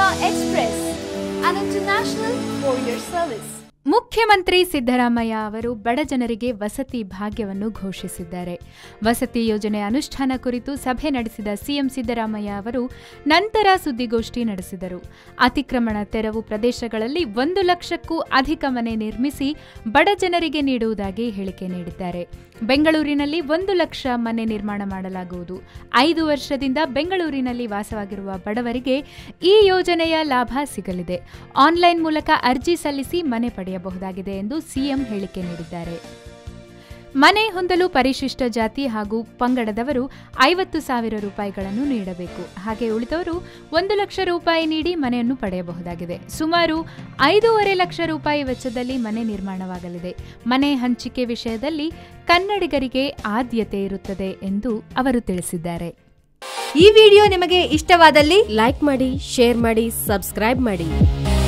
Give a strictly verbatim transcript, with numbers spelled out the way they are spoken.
Express, an international courier service. ಮುಖ್ಯಮಂತ್ರಿ ಸಿದ್ದರಾಮಯ್ಯ ಅವರು ಬಡ ಜನರಿಗೆ ವಸತಿ ಭಾಗ್ಯವನ್ನು ಘೋಷಿಸಿದ್ದಾರೆ. ವಸತಿ ಯೋಜನೆ ಅನುಷ್ಠಾನ ಕುರಿತು ಸಭೆ ನಡೆಸಿದ ಸಿಎಂ ಸಿದ್ದರಾಮಯ್ಯ ಅವರು ನಂತರ ಸುದ್ದಿಗೋಷ್ಠಿ ನಡೆಸಿದರು. ಅತಿಕ್ರಮಣ ತೆರವು ಪ್ರದೇಶಗಳಲ್ಲಿ ಒಂದು ಲಕ್ಷಕ್ಕೂ ಅಧಿಕ ಮನೆ ನಿರ್ಮಿಸಿ ಬಡ ಜನರಿಗೆ ನೀಡುವುದಾಗಿ ಹೇಳಿಕೆ ನೀಡಿದ್ದಾರೆ. ಬೆಂಗಳೂರಿನಲ್ಲಿ ಒಂದು ಲಕ್ಷ ಮನೆ ನಿರ್ಮಾಣ ಮಾಡಲಾಗುವುದು. ಐದು ವರ್ಷದಿಂದ ಬೆಂಗಳೂರಿನಲ್ಲಿ ವಾಸವಾಗಿರುವ ಬಡವರಿಗೆ ಈ ಯೋಜನೆಯ ಲಾಭ ಸಿಗಲಿದೆ. ಆನ್ಲೈನ್ ಮೂಲಕ ಅರ್ಜಿ ಸಲ್ಲಿಸಿ ಮನೆ ಪಡೆಯಬಹುದಾಗಿದೆ ಎಂದು ಸಿಎಂ ಹೇಳಿಕೆ ನೀಡಿದ್ದಾರೆ. ಮನೆ ಹೊಂದಲು ಪರಿಶಿಷ್ಟ ಜಾತಿ ಹಾಗೂ ಪಂಗಡದವರು ಐವತ್ತು ಸಾವಿರ ರೂಪಾಯಿಗಳನ್ನು ನೀಡಬೇಕು. ಹಾಗೆ ಉಳಿದವರು ಒಂದು ಲಕ್ಷ ರೂಪಾಯಿ ನೀಡಿ ಮನೆಯನ್ನು ಪಡೆಯಬಹುದಾಗಿದೆ. ಸುಮಾರು ಐದೂವರೆ ಲಕ್ಷ ರೂಪಾಯಿ ವೆಚ್ಚದಲ್ಲಿ ಮನೆ ನಿರ್ಮಾಣವಾಗಲಿದೆ. ಮನೆ ಹಂಚಿಕೆ ವಿಷಯದಲ್ಲಿ ಕನ್ನಡಿಗರಿಗೆ ಆದ್ಯತೆ ಇರುತ್ತದೆ ಎಂದು ಅವರು ತಿಳಿಸಿದ್ದಾರೆ. ಈ ವಿಡಿಯೋ ನಿಮಗೆ ಇಷ್ಟವಾದಲ್ಲಿ ಲೈಕ್ ಮಾಡಿ, ಶೇರ್ ಮಾಡಿ, ಸಬ್ಸ್ಕ್ರೈಬ್ ಮಾಡಿ.